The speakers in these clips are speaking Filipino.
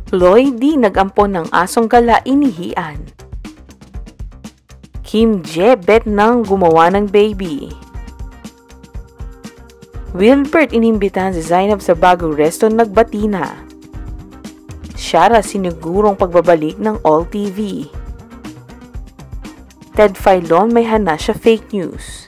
Lloyd D nag-ampon ng asong gala inihian. Kim J bet nang gumawa ng baby. Wilbert inimbitahan si Zainab sa bagong resto nagbati na. Shara sinigurong pagbabalik ng All TV. Ted Filon may hana siya fake news.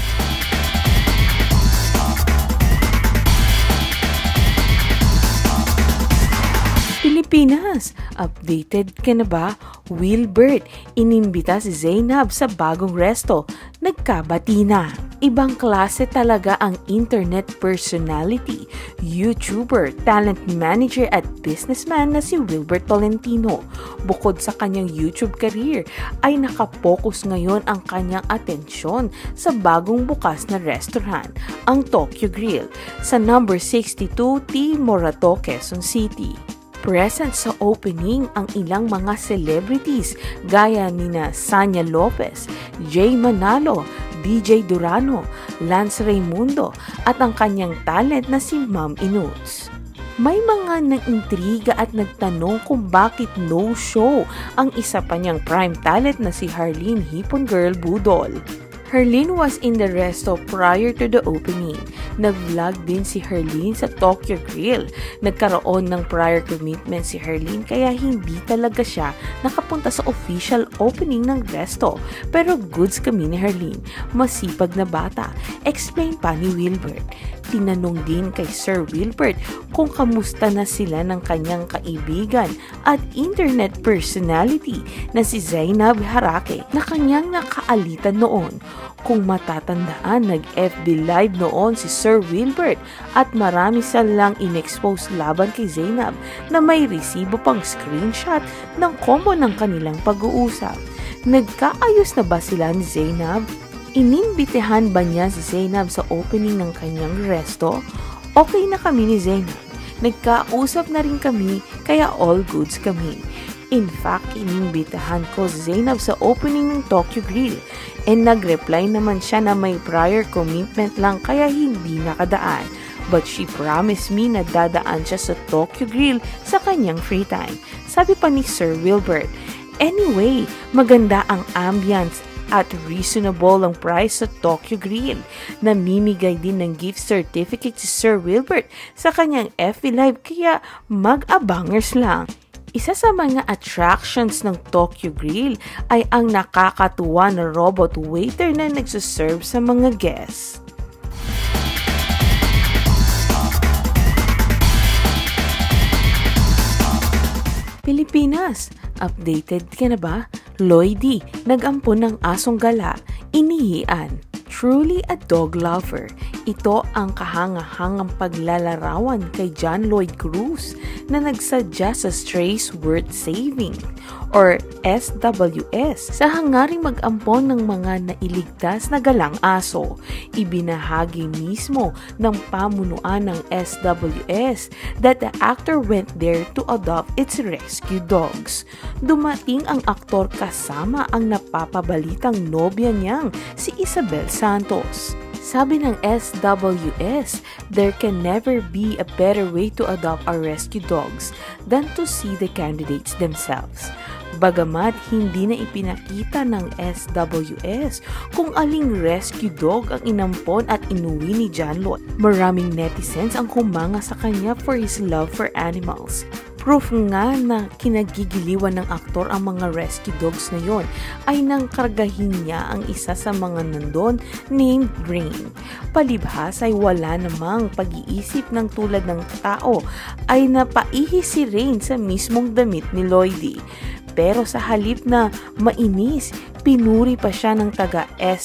Pilipinas, updated ka na ba? Wilbert, inimbita si Zainab sa bagong resto. Nagkabati na. Ibang klase talaga ang internet personality, YouTuber, talent manager at businessman na si Wilbert Tolentino. Bukod sa kanyang YouTube career, ay nakapokus ngayon ang kanyang atensyon sa bagong bukas na restaurant, ang Tokyo Grill, sa number 62 T. Morato, Quezon City. Present sa opening ang ilang mga celebrities gaya nina Sanya Lopez, Jay Manalo, DJ Durano, Lance Raimundo at ang kanyang talent na si Ma'am Inuts. May mga nang-intriga at nagtanong kung bakit no-show ang isa pa niyang prime talent na si Harleen Hipon Girl Budol. Harleen was in the resto prior to the opening. Nag-vlog din si Harleen sa Tokyo Grill. Nagkaroon ng prior commitment si Harleen kaya hindi talaga siya nakapunta sa official opening ng resto. Pero goods kami ni Harleen, masipag na bata. Explain pa ni Wilbert. Tinanong din kay Sir Wilbert kung kamusta na sila ng kanyang kaibigan at internet personality na si Zainab Harake na kanyang nakaalitan noon. Kung matatandaan, nag-FB Live noon si Sir Wilbert at marami silang in-expose laban kay Zainab na may resibo pang screenshot ng combo ng kanilang pag-uusap. Nagkaayos na ba sila ni Zainab? Inimbitehan ba niya si Zainab sa opening ng kanyang resto? Okay na kami ni Zainab. Nagkausap na rin kami kaya all goods kami. In fact, inimbitahan ko si Zainab sa opening ng Tokyo Grill and nag-reply naman siya na may prior commitment lang kaya hindi nakadaan. But she promised me na dadaan siya sa Tokyo Grill sa kanyang free time. Sabi pa ni Sir Wilbert. Anyway, maganda ang ambience at reasonable ang price sa Tokyo Grill. Namimigay din ng gift certificate si Sir Wilbert sa kanyang FB Live kaya mag-abangers lang. Isa sa mga attractions ng Tokyo Grill ay ang nakakatuwa na robot waiter na nagsaserve sa mga guests. Pilipinas, updated ka na ba? Lloyd D nag-ampon ng asong gala, inihian. Truly a dog lover. Ito ang kahanga-hangang paglalarawan kay John Lloyd Cruz na nagsadya sa Strays Worth Saving or SWS sa hangaring mag-ampon ng mga nailigtas na galang aso. Ibinahagi mismo ng pamunuan ng SWS that the actor went there to adopt its rescue dogs. Dumating ang aktor kasama ang napapabalitang nobya niyang si Isabel Santos. Sabi ng SWS, there can never be a better way to adopt our rescue dogs than to see the candidates themselves. Bagamat hindi na ipinakita ng SWS kung aling rescue dog ang inampon at inuwi ni John Lloyd. Maraming netizens ang humanga sa kanya for his love for animals. Proof nga na kinagigiliwan ng aktor ang mga rescue dogs na yon ay nang kargahin niya ang isa sa mga nandun named Rain. Palibhas ay wala namang pag-iisip ng tulad ng tao ay napaihi si Rain sa mismong damit ni Lloydie. Pero sa halip na mainis, pinuri pa siya ng taga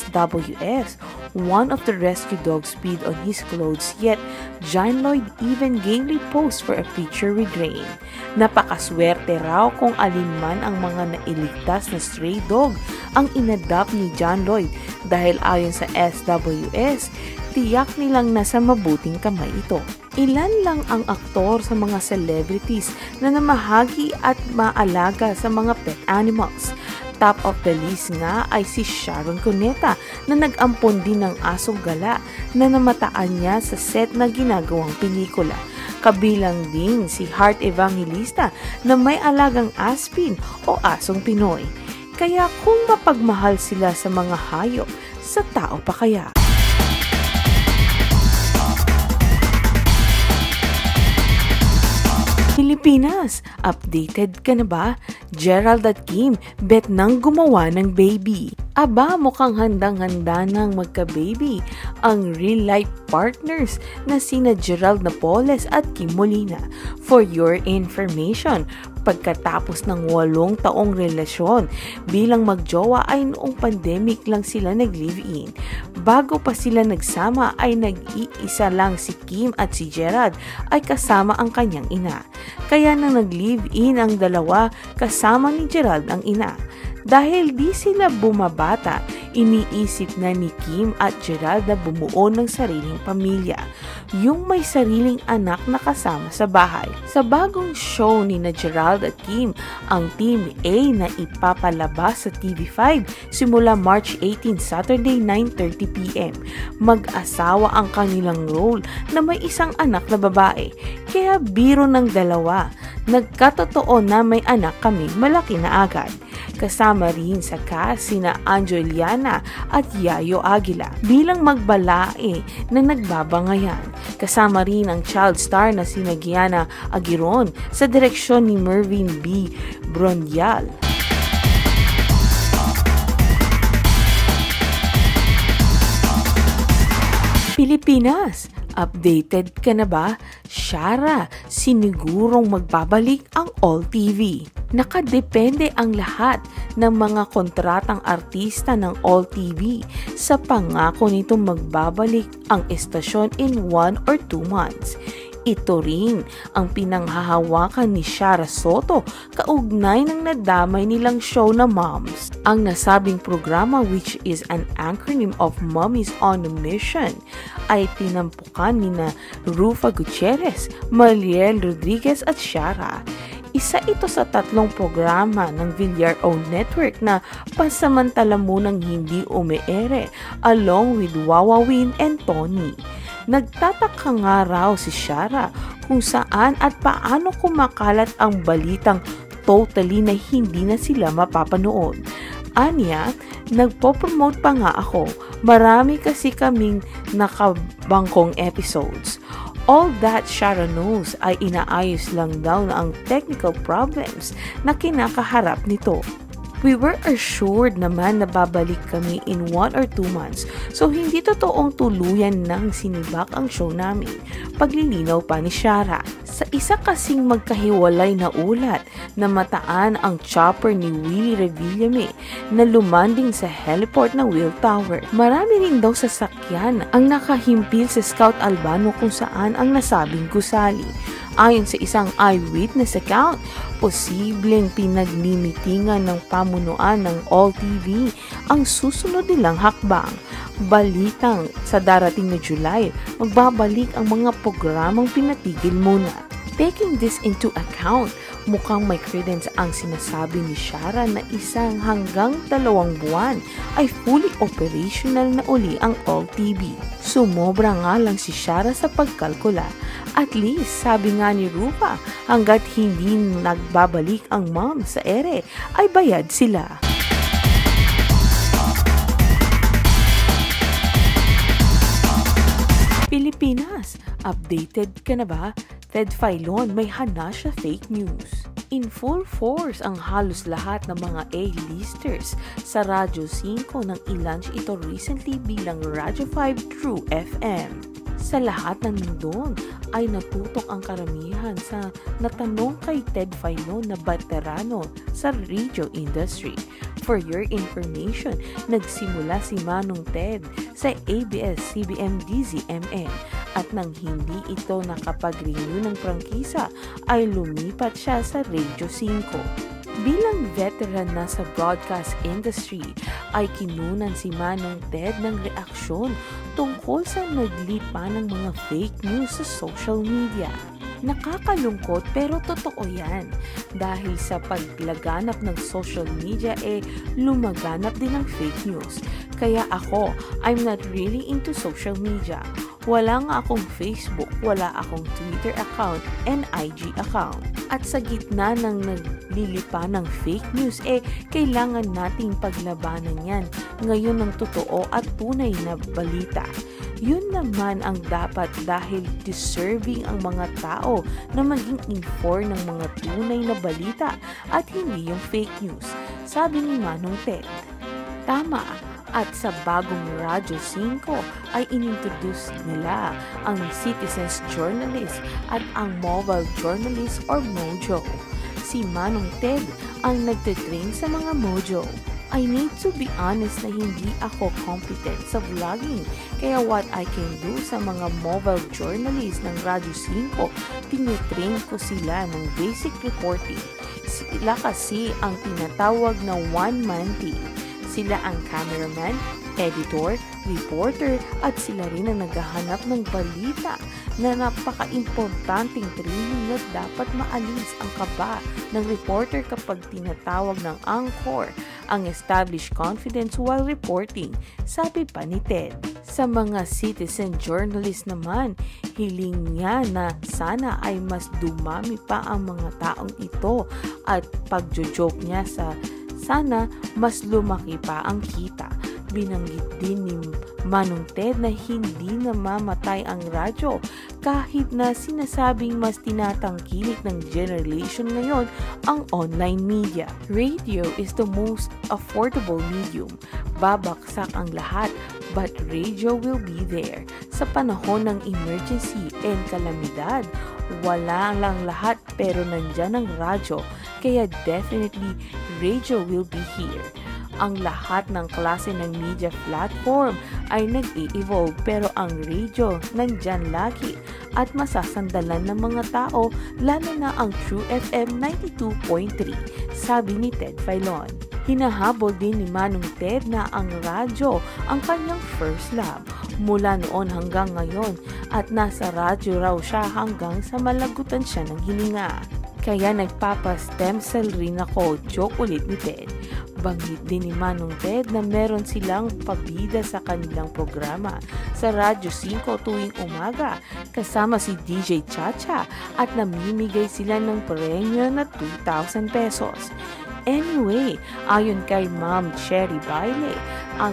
SWS. One of the rescue dogs peed on his clothes, yet John Lloyd even gamely posed for a picture with Rain. Napakaswerte raw kung alin man ang mga nailigtas na stray dog ang inadapt ni John Lloyd dahil ayon sa SWS, tiyak nilang nasa mabuting kamay ito. Ilan lang ang aktor sa mga celebrities na namahagi at maalaga sa mga pet animals. Top of the list nga ay si Sharon Cuneta na nag-ampon din ng asong gala na namataan niya sa set na ginagawang pelikula. Kabilang din si Heart Evangelista na may alagang aspin o asong Pinoy. Kaya kung mapagmahal sila sa mga hayop, sa tao pa kaya? Pilipinas, updated ka na ba? Gerald at Kim, bet nang gumawa ng baby. Aba, mukhang handang-handa nang magka-baby ang real-life partners na sina Gerald Napoles at Kim Molina. For your information, pagkatapos ng 8 taong relasyon bilang magjowa ay noong pandemic lang sila nag-live-in. Bago pa sila nagsama ay nag-iisa lang si Kim at si Gerald ay kasama ang kanyang ina. Kaya nang nag-live-in ang dalawa, kasama ni Gerald ang ina. Dahil di sila bumabata, iniisip na ni Kim at Gerald na bumuo ng sariling pamilya, yung may sariling anak na kasama sa bahay. Sa bagong show ni na Gerald at Kim, ang Team A na ipapalabas sa TV5 simula March 18, Saturday 9:30 p.m. Mag-asawa ang kanilang role na may isang anak na babae, kaya biro ng dalawa. Nagkatotoo na may anak kami, malaki na agad. Kasama rin sa cast sina Angeliana at Yayo Aguila bilang magbalae na nagbabangayan. Kasama rin ang child star na sina Gianna Aguiron sa direksyon ni Mervin B. Bronyal. Pilipinas, updated ka na ba? Shara, sinigurong magbabalik ang All TV. Nakadepende ang lahat ng mga kontratang artista ng All TV sa pangako nitong magbabalik ang estasyon in 1 or 2 months. Ito rin ang pinanghahawakan ni Shara Soto kaugnay ng nadamay nilang show na Moms. Ang nasabing programa, which is an acronym of Mommies on a Mission, ay tinampukan ni na Rufa Gutierrez, Mariel Rodriguez at Shara. Isa ito sa 3 programa ng Villar-owned network na pansamantala munang hindi umeere along with Wawawin and Tony. Nagtataka nga raw si Shara kung saan at paano kumakalat ang balitang totally na hindi na sila mapapanood. Anya, nagpo-promote pa nga ako. Marami kasi kaming nakabangkong episodes. All that Shara knows ay inaayos lang daw na ang technical problems na kinakaharap nito. We were assured naman na babalik kami in 1 or 2 months, so hindi totoong tuluyan nang sinibak ang show namin. Paglilinaw pa ni Shara. Sa isa kasing magkahiwalay na ulat na mataan ang chopper ni Willie Revillame na lumanding sa heliport ng Will Tower. Marami rin daw sasakyan ang nakahimpil sa Scout Albano kung saan ang nasabing gusali. Ayon sa isang eyewitness account, posibleng pinaglimitingan ng pamunuan ng All TV ang susunod nilang hakbang. Balitang sa darating na July, magbabalik ang mga programang pinatigil muna. Taking this into account, mukhang may credence ang sinasabi ni Shara na 1 hanggang 2 buwan ay fully operational na uli ang All TV. Sumobra nga lang si Shara sa pagkalkula. At least, sabi nga ni Rupa, hanggat hindi nagbabalik ang mom sa ere, ay bayad sila. Pilipinas, updated ka na ba? Ted Filon, may hana siya fake news. In full force ang halos lahat ng mga A-listers sa Radyo 5 nang i-launch ito recently bilang Radyo 5 True FM. Sa lahat ng nandun ay natutok ang karamihan sa natanong kay Ted Filon na veterano sa radio industry. For your information, nagsimula si Manong Ted sa ABS-CBN DZMM at nang hindi ito nakapag-renew ng prangkisa ay lumipat siya sa Radio 5. Bilang veteran na sa broadcast industry, ay kinunan si Manong Ted ng reaksyon tungkol sa naglipa ng mga fake news sa social media. Nakakalungkot pero totoo yan. Dahil sa paglaganap ng social media lumaganap din ng fake news. Kaya ako, I'm not really into social media. Wala nga akong Facebook, wala akong Twitter account and IG account. At sa gitna ng naglilipa ng fake news, kailangan nating paglabanan yan ngayon ng totoo at tunay na balita. Yun naman ang dapat dahil deserving ang mga tao na maging informed ng mga tunay na balita at hindi yung fake news, sabi ni Manong Ted. Tama. At sa bagong Radyo 5 ay inintroduce nila ang Citizens Journalist at ang Mobile Journalist or Mojo. Si Manong Ted ang nagtitrain sa mga Mojo. I need to be honest na hindi ako competent sa vlogging. Kaya what I can do sa mga mobile journalist ng Radyo 5, tinitrain ko sila ng basic reporting. Sila kasi ang tinatawag na one-man team. Sila ang cameraman, editor, reporter at sila rin ang naghahanap ng balita na napaka-importanting training na dapat maalis ang kaba ng reporter kapag tinatawag ng anchor ang established confidence while reporting, sabi pa ni Ted. Sa mga citizen journalist naman, hiling niya na sana ay mas dumami pa ang mga taong ito at pagjo-joke niya sa sana mas lumaki pa ang kita. Binanggit din ni Manong Ted na hindi namamatay ang radyo kahit na sinasabing mas tinatangkilik ng generation ngayon ang online media. Radio is the most affordable medium. Babaksak ang lahat but radio will be there. Sa panahon ng emergency and kalamidad, wala lang lahat pero nandyan ang radyo. Kaya definitely radio will be here. Ang lahat ng klase ng media platform ay nag-i-evolve pero ang radio nandyan lagi at masasandalan ng mga tao lalo na ang True FM 92.3, sabi ni Ted Filon. Hinahabol din ni Manong Ted na ang radyo ang kanyang first love mula noon hanggang ngayon at nasa radyo raw siya hanggang sa malagutan siya ng hininga. Kaya nagpapa-stem cell rin ako, joke ulit ni Ted. Banggit din ni Manong Ted na meron silang pabida sa kanilang programa sa Radyo 5 tuwing umaga kasama si DJ Chacha at namimigay sila ng premyo na 2,000 pesos. Anyway, ayon kay Ma'am Cherry Baile, ang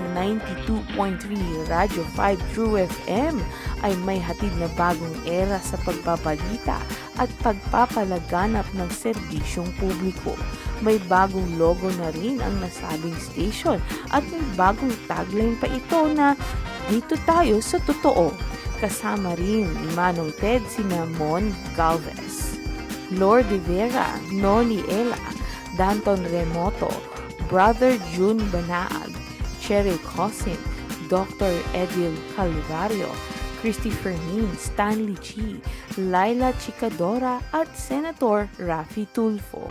92.3 Radyo 5 True FM ay may hatid na bagong era sa pagbabalita at pagpapalaganap ng serbisyong publiko. May bagong logo na rin ang nasabing station at may bagong tagline pa ito na dito tayo sa totoo. Kasama rin ni Manong Ted sina Mon Galvez, Lord de Vera, Noli Ela, Danton Remoto, Brother June Banaag, Cherry Cosin, Dr. Edil Calvario, Christopher Min, Stanley Chi, Laila Chicadora at Senator Raffy Tulfo.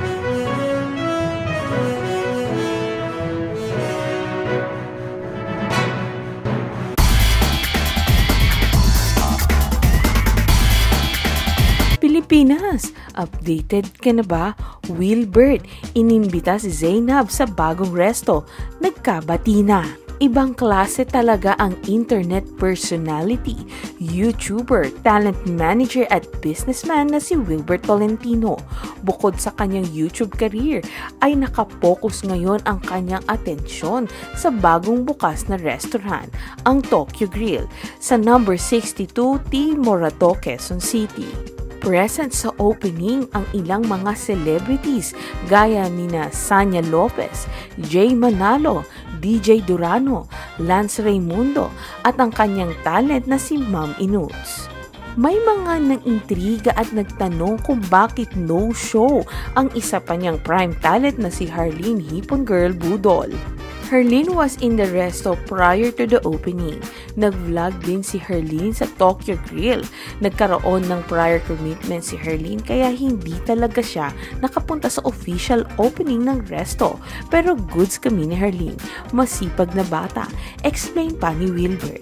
Pilipinas, updated ka na ba? Wilbert, inimbita si Zainab sa bagong resto. Nagkabati na. Ibang klase talaga ang internet personality, YouTuber, talent manager at businessman na si Wilbert Tolentino. Bukod sa kanyang YouTube career, ay nakapokus ngayon ang kanyang atensyon sa bagong bukas na restaurant, ang Tokyo Grill, sa number 62 T. Morato, Quezon City. Present sa opening ang ilang mga celebrities gaya nina Sanya Lopez, Jay Manalo, DJ Durano, Lance Raimundo at ang kanyang talent na si Ma'am Inuts. May mga nang-intriga at nagtanong kung bakit no-show ang isa pa niyang prime talent na si Harleen Hipon Girl Budol. Harleen was in the resto prior to the opening. Nag-vlog din si Harleen sa Tokyo Grill. Nagkaroon ng prior commitment si Harleen kaya hindi talaga siya nakapunta sa official opening ng resto. Pero goods kami ni Harleen. Masipag na bata. Explain pa ni Wilbert.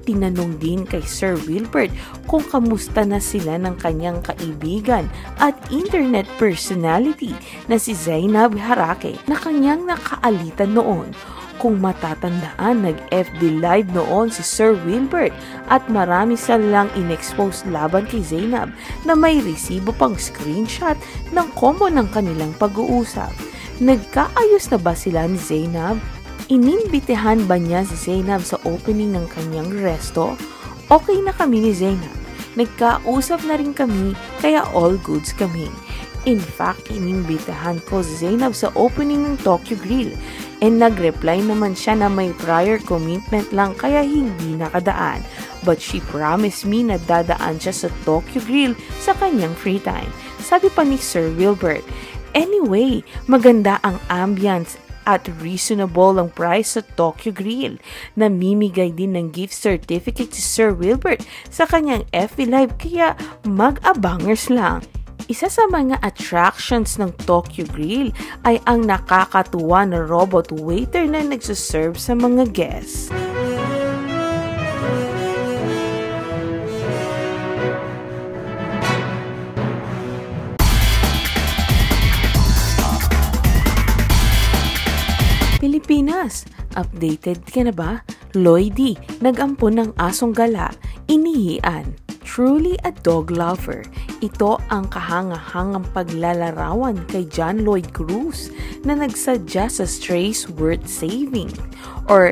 tinanong din kay Sir Wilbert kung kamusta na sila ng kanyang kaibigan at internet personality na si Zainab Harake na kanyang nakaalitan noon. Kung matatandaan, nag-FB Live noon si Sir Wilbert at marami silang in-expose laban kay Zainab na may resibo pang screenshot ng combo ng kanilang pag-uusap. Nagkaayos na ba sila ni Zainab? Inimbitehan ba niya si Zainab sa opening ng kanyang resto? Okay na kami ni Zainab. Nagkausap na rin kami kaya all goods kami. In fact, inimbitahan ko si Zainab sa opening ng Tokyo Grill and nag-reply naman siya na may prior commitment lang kaya hindi nakadaan. But she promised me na dadaan siya sa Tokyo Grill sa kanyang free time. Sabi pa ni Sir Wilbert. Anyway, maganda ang ambience at reasonable ang price sa Tokyo Grill. Namimigay din ng gift certificate si Sir Wilbert sa kanyang FB Live kaya mag-abangers lang. Isa sa mga attractions ng Tokyo Grill ay ang nakakatuwa na robot waiter na nagsaserve sa mga guests. Pilipinas, updated ka na ba? Lloydie, nag-ampon ng asong gala, inihian. Truly a dog lover. Ito ang kahangahangang paglalarawan kay John Lloyd Cruz na nagsadya sa Strays Worth Saving or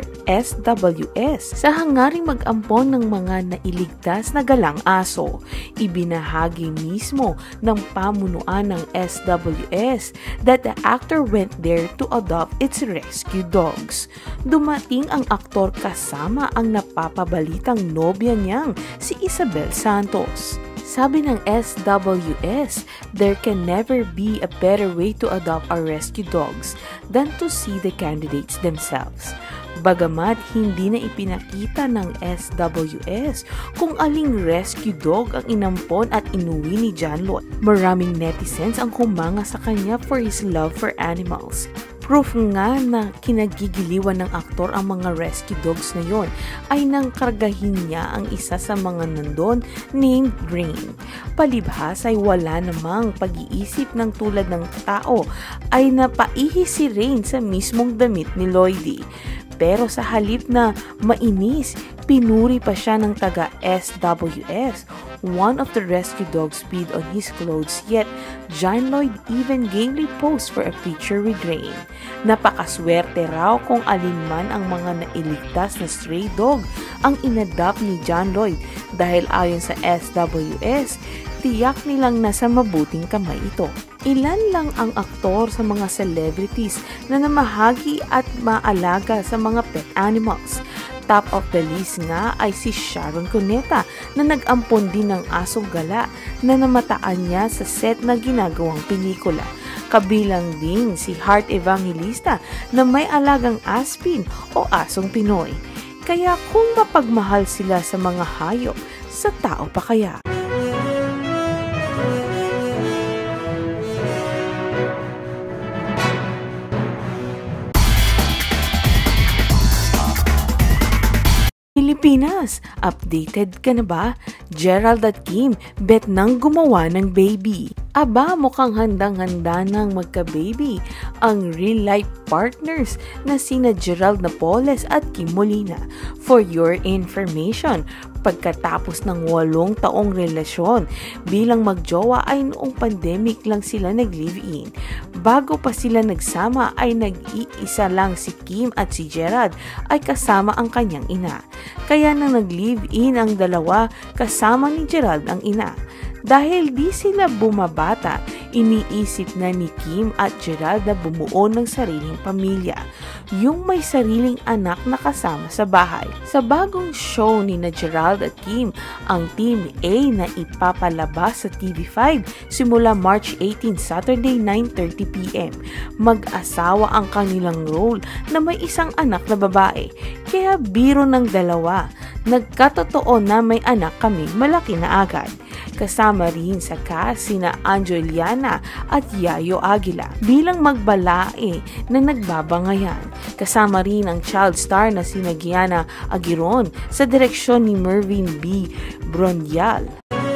SWS sa hangaring mag-ampon ng mga nailigtas na galang aso. Ibinahagi mismo ng pamunuan ng SWS that the actor went there to adopt its rescue dogs. Dumating ang aktor kasama ang napapabalitang nobya niyang si Isabel Santos. Sabi ng SWS, there can never be a better way to adopt our rescue dogs than to see the candidates themselves. Bagamat hindi na ipinakita ng SWS kung aling rescue dog ang inampon at inuwi ni John Lloyd, maraming netizens ang humanga sa kanya for his love for animals. Proof nga na kinagigiliwan ng aktor ang mga rescue dogs na yon ay nang kargahin niya ang isa sa mga nandun named Brain. Palibhas ay wala namang pag-iisip ng tulad ng tao ay napaihi si Rain sa mismong damit ni Lloydie. Pero sa halip na mainis, pinuri pa siya ng taga SWS. One of the rescue dogs peed on his clothes, yet John Lloyd even gamely posed for a picture with Rain. Napakaswerte raw kung alin man ang mga nailigtas na stray dog ang inadapt ni John Lloyd dahil ayon sa SWS, tiyak nilang nasa mabuting kamay ito. Ilan lang ang aktor sa mga celebrities na namahagi at maalaga sa mga pet animals. Top of the list nga ay si Sharon Cuneta na nag-ampon din ng asong gala na namataan niya sa set na ginagawang pelikula. Kabilang din si Heart Evangelista na may alagang aspin o asong Pinoy. Kaya kung mapagmahal sila sa mga hayop, sa tao pa kaya? Pilipinas, updated ka na ba? Gerald at Kim, bet nang gumawa ng baby. Aba, mukhang handang-handa nang magka-baby ang real-life partners na sina Gerald Napoles at Kim Molina. For your information, pagkatapos ng 8 taong relasyon bilang magjowa ay noong pandemic lang sila nag-live-in. Bago pa sila nagsama ay nag-iisa lang si Kim at si Gerald ay kasama ang kanyang ina. Kaya nang nag-live-in ang dalawa, kasama ni Gerald ang ina. Dahil di sila bumabata, iniisip na ni Kim at Gerald na bumuo ng sariling pamilya. Yung may sariling anak na kasama sa bahay. Sa bagong show ni na Gerald at Kim, ang Team A na ipapalabas sa TV5 simula March 18, Saturday 9:30pm. Mag-asawa ang kanilang role na may isang anak na babae. Kaya biro ng dalawa. Nagkatotoo na may anak kami, malaki na agad. Kasama rin sa cast sina Anjoliana at Yayo Aguila bilang magbalae na nagbabangayan. Kasama rin ang child star na sina Gianna Aguiron sa direksyon ni Mervin B. Bronyal.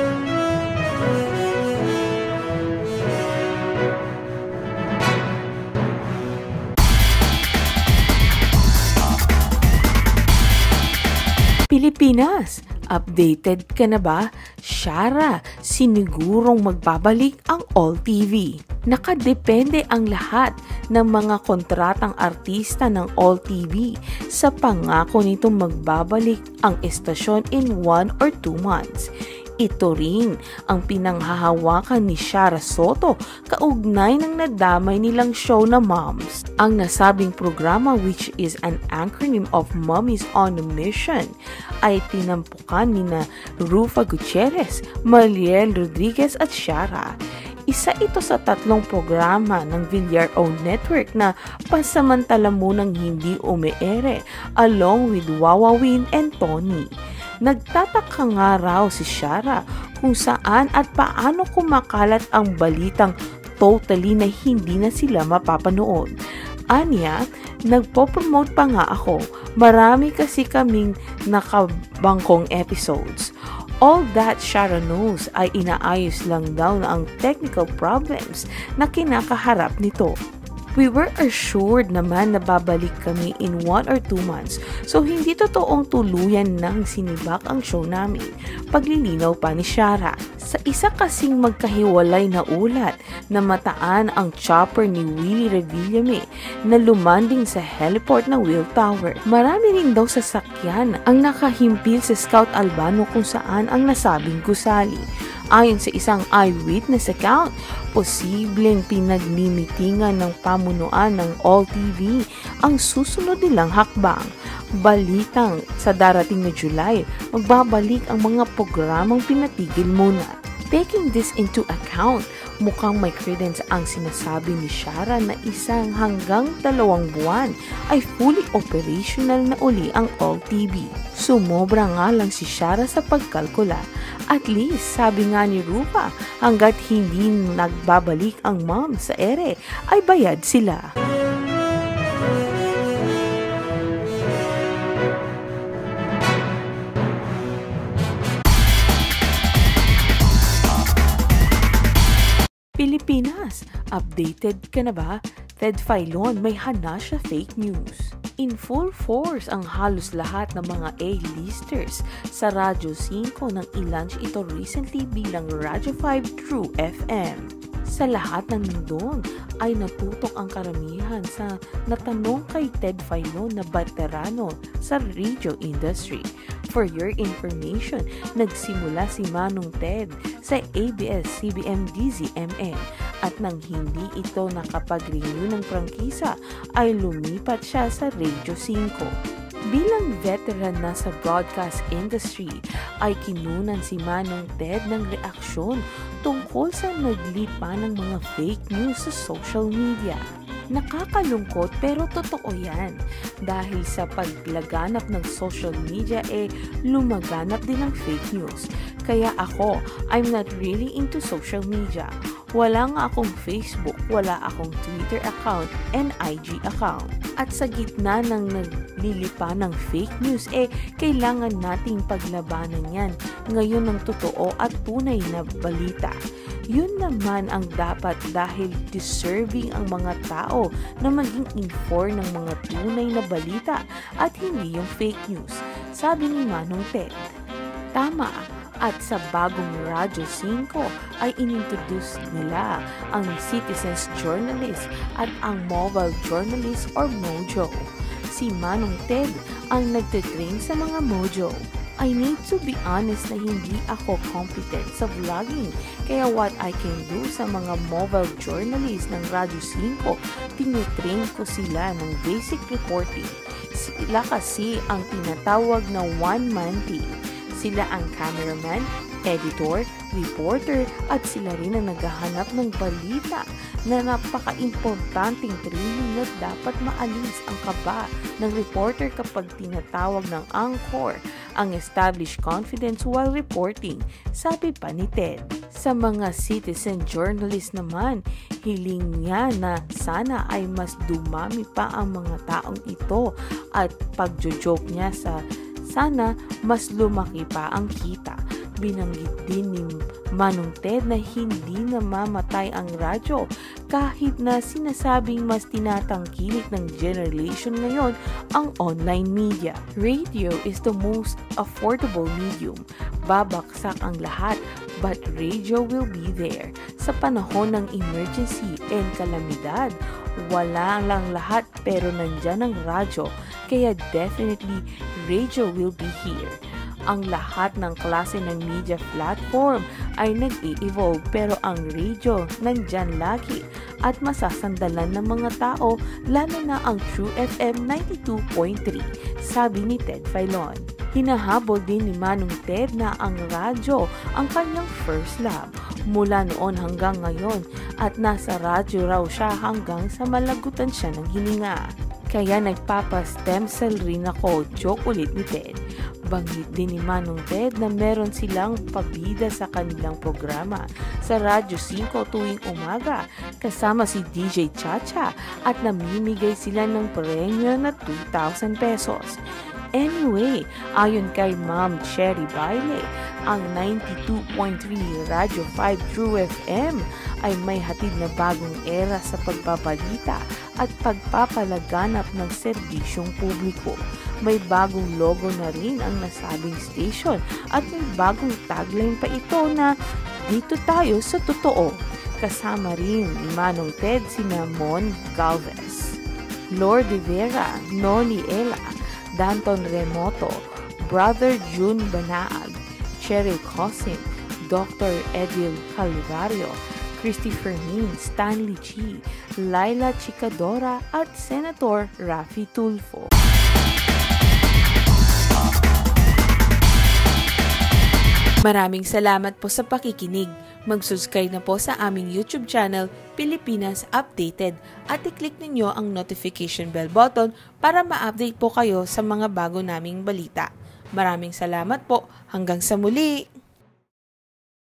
Pilipinas, updated ka na ba? Shara, sinigurong magbabalik ang All TV. Nakadepende ang lahat ng mga kontratang artista ng All TV sa pangako nitong magbabalik ang estasyon in 1 or 2 months. Ito rin ang pinanghahawakan ni Shara Soto kaugnay ng nadamay nilang show na Moms. Ang nasabing programa, which is an acronym of Mommies on a Mission, ay tinampukan ni na Rufa Gutierrez, Mariel Rodriguez at Shara. Isa ito sa 3 programa ng Villar-owned network na pansamantala munang hindi umeere along with Wawawin and Tony. Nagtataka nga raw si Shara kung saan at paano kumakalat ang balitang totally na hindi na sila mapapanood. Anya, nagpo-promote pa nga ako. Marami kasi kaming nakabangkong episodes. All that Shara knows ay inaayos lang daw na ang technical problems na kinakaharap nito. We were assured naman na babalik kami in 1 or 2 months, so hindi totoong tuluyan nang sinibak ang show namin. Paglilinaw pa ni Shara. Sa isa kasing magkahiwalay na ulat na mataan ang chopper ni Willie Revillame na lumanding sa heliport ng Will Tower. Marami rin daw sasakyan ang nakahimpil sa Scout Albano kung saan ang nasabing gusali. Ayon sa isang eyewitness account, posibleng pinagnimitingan ng pamunuan ng All TV ang susunod nilang hakbang. Balitang sa darating na July, magbabalik ang mga programang pinatigil muna. Taking this into account, mukhang may credence ang sinasabi ni Shara na 1 hanggang 2 buwan ay fully operational na uli ang All TV. Sumobra nga lang si Shara sa pagkalkula. At least, sabi nga ni Rupa, hanggat hindi nagbabalik ang mom sa ere, ay bayad sila. Pilipinas, updated ka na ba? Ted Filon, may hana siya fake news. In full force ang halos lahat ng mga A-listers sa Radyo 5 nang i-launch ito recently bilang Radyo 5 True FM. Sa lahat ng nandun ay natutok ang karamihan sa natanong kay Ted Filon na veterano sa radio industry. For your information, nagsimula si Manong Ted sa ABS-CBN DZMM at nang hindi ito nakapag-renew ng prangkisa ay lumipat siya sa Radio 5. Bilang veteran na sa broadcast industry, ay kinunan si Manong Ted ng reaksyon tungkol sa naglipa ng mga fake news sa social media. Nakakalungkot pero totoo yan. Dahil sa paglaganap ng social media lumaganap din ang fake news. Kaya ako, I'm not really into social media. Wala nga akong Facebook, wala akong Twitter account and IG account. At sa gitna ng naglilipa ng fake news, kailangan nating paglabanan yan ngayon ng totoo at tunay na balita. Yun naman ang dapat dahil deserving ang mga tao na maging informed ng mga tunay na balita at hindi yung fake news, sabi ni Manong Ted. Tama. At sa bagong Radyo 5 ay inintroduce nila ang Citizens Journalist at ang Mobile Journalist or Mojo. Si Manong Ted ang nagtitrain sa mga Mojo. I need to be honest na hindi ako competent sa vlogging. Kaya what I can do sa mga mobile journalist ng Radyo 5, tinitrain ko sila ng basic reporting. Sila kasi ang tinatawag na one-man team. Sila ang cameraman, editor, reporter at sila rin ang naghahanap ng balita na napaka-importanting training na dapat maalis ang kaba ng reporter kapag tinatawag ng anchor ang establish confidence while reporting, sabi pa ni Ted. Sa mga citizen journalist naman, hiling niya na sana ay mas dumami pa ang mga taong ito at pagjo-joke niya sa sana mas lumaki pa ang kita. Binanggit din ni Manong Ted na hindi namamatay ang radyo kahit na sinasabing mas tinatangkilik ng generation ngayon ang online media. Radio is the most affordable medium. Babaksak ang lahat but radio will be there. Sa panahon ng emergency and kalamidad, wala lang lahat pero nandyan ang radyo kaya definitely radio will be here. Ang lahat ng klase ng media platform ay nag-i-evolve pero ang radio nandyan lagi at masasandalan ng mga tao lalo na ang True FM 92.3, sabi ni Ted Filon. Hinahabol din ni Manong Ted na ang radyo ang kanyang first love mula noon hanggang ngayon at nasa radyo raw siya hanggang sa malagutan siya ng hininga. Kaya nagpapa-stem cell rin ako, joke ulit ni Ted. Banggit din ni Manong Ted na meron silang pabida sa kanilang programa sa Radyo 5 tuwing umaga kasama si DJ Chacha at namimigay sila ng premyo na 2,000 pesos. Anyway, ayon kay Ma'am Cherry Baile, ang 92.3 Radyo 5 True FM ay may hatid na bagong era sa pagbabalita at pagpapalaganap ng serbisyong publiko. May bagong logo na rin ang nasabing station at may bagong tagline pa ito na dito tayo sa totoo. Kasama rin ni Manong Ted sina Mon Galvez, Lord Rivera, Noni Ella, Danton Remoto, Brother June Banaag, Cherry Cosin, Dr. Edil Calvario, Christy Fermin, Stanley G, Laila Chicadora at Senator Raffy Tulfo. Maraming salamat po sa pakikinig. Mag-subscribe na po sa aming YouTube channel, Pilipinas Updated, at i-click ninyo ang notification bell button para ma-update po kayo sa mga bago naming balita. Maraming salamat po. Hanggang sa muli!